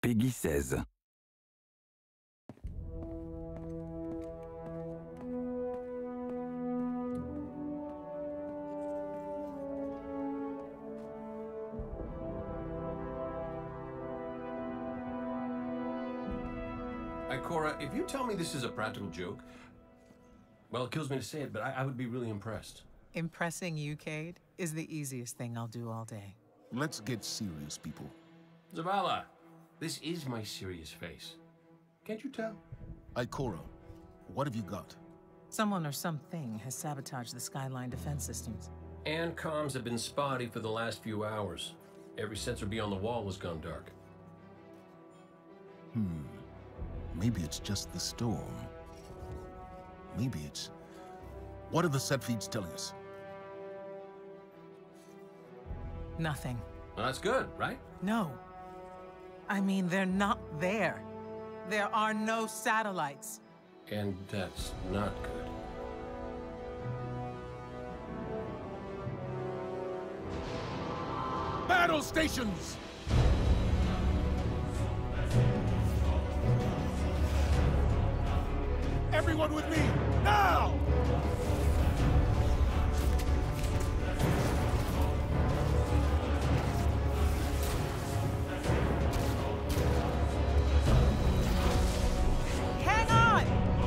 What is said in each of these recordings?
Peggy 16. Ikora, if you tell me this is a practical joke, well, it kills me to say it, but I would be really impressed. Impressing you, Cade, is the easiest thing I'll do all day. Let's get serious, people. Zavala, this is my serious face. Can't you tell? Ikora, what have you got? Someone or something has sabotaged the Skyline defense systems. And comms have been spotty for the last few hours. Every sensor beyond the wall has gone dark. Maybe it's just the storm. Maybe it's... What are the set feeds telling us? Nothing. Well, that's good, right? No. I mean, they're not there. There are no satellites. And that's not good. Battle stations! Everyone with me, now! Hang on!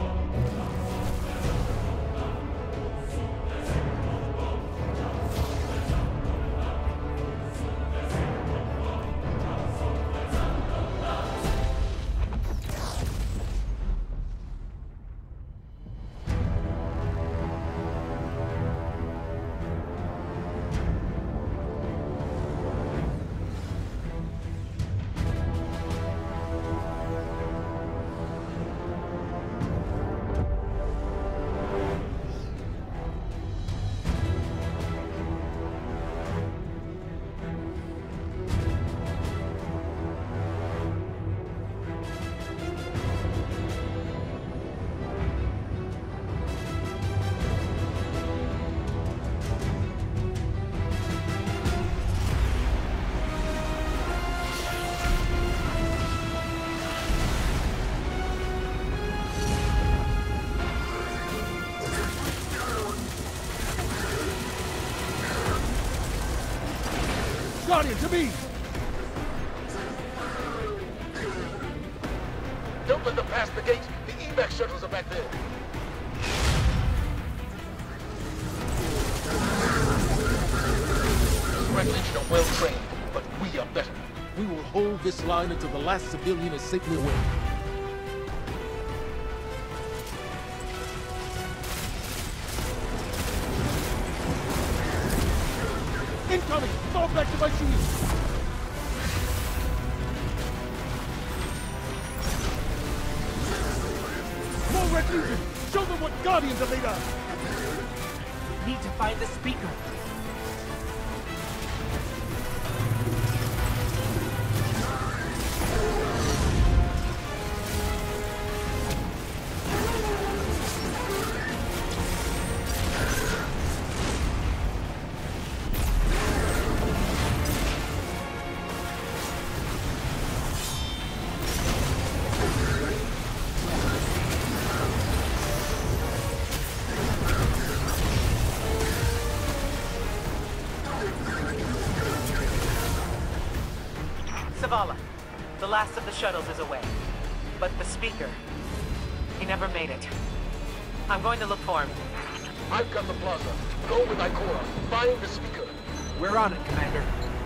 Guardian, to me! Don't let them pass the gate! The evac shuttles are back there! Red Legion are well trained, but we are better. We will hold this line until the last civilian is safely away. Incoming! Fall back to my shield! More Red Legion! Show them what Guardians are made of! Need to find the speaker. Zavala, the last of the shuttles is away. But the speaker, he never made it. I'm going to look for him. I've got the plaza. Go with Ikora. Find the speaker. We're on it, Commander.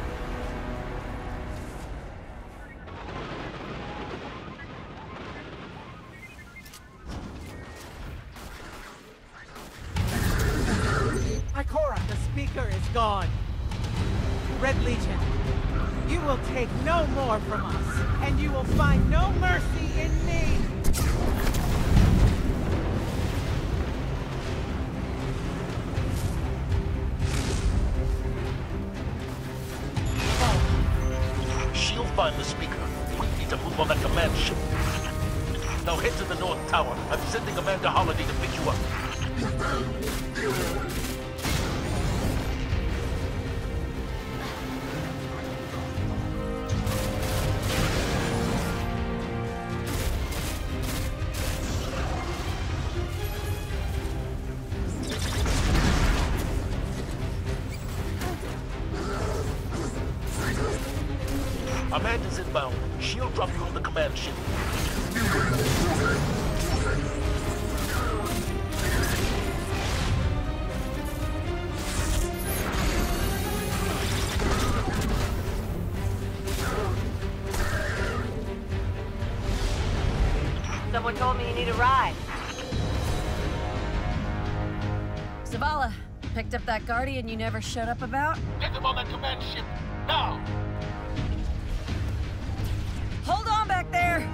Ikora, the speaker is gone. Red Legion, you will take no more from us, and you will find no mercy in me! She'll find the speaker. We need to move on that command ship. Now head to the North Tower. I'm sending Amanda Holiday to pick you up. inbound. Shield drop you on the command ship. Someone told me you need a ride. Zavala, picked up that Guardian you never showed up about? Get them on that command ship, now! Hold on back there!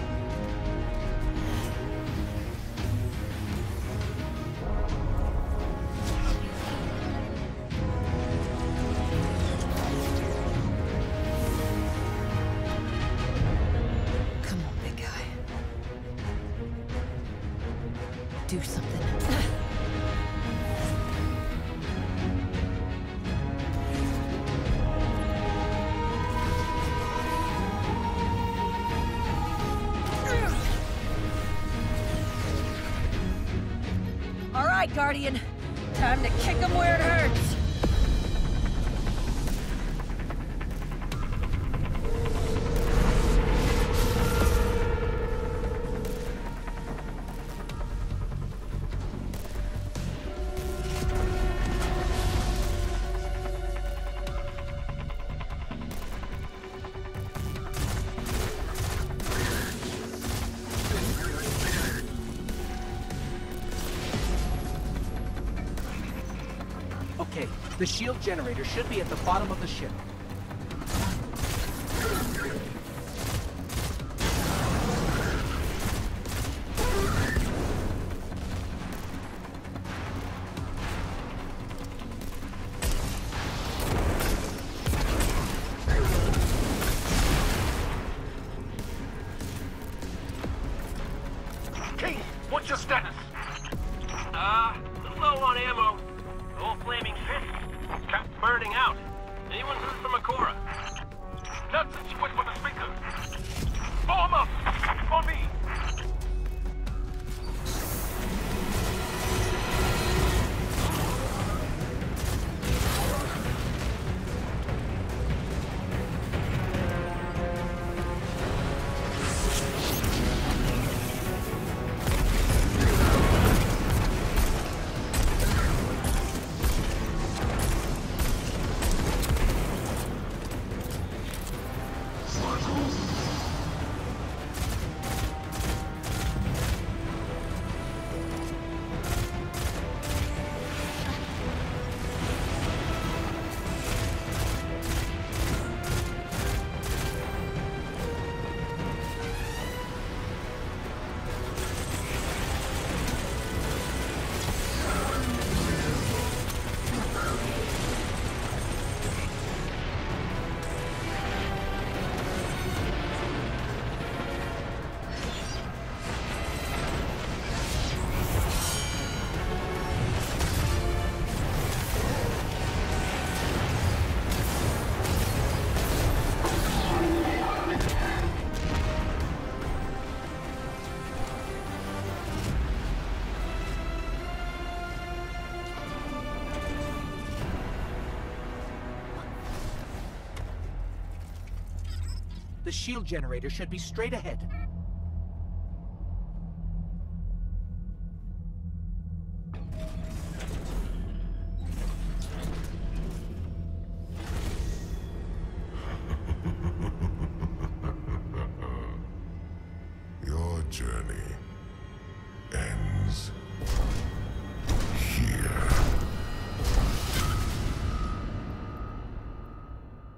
Come on, big guy. Do something. All right, Guardian. Time to kick him where it hurts. Okay, the shield generator should be at the bottom of the ship. King, what's your status? Low on ammo. Old flaming fist. Cap burning out. Anyone heard from Akora? Nuts and squid for the speaker. Form up! For me! The shield generator should be straight ahead. Your journey ends here.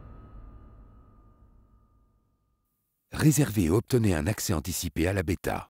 Réservez et obtenez un accès anticipé à la bêta.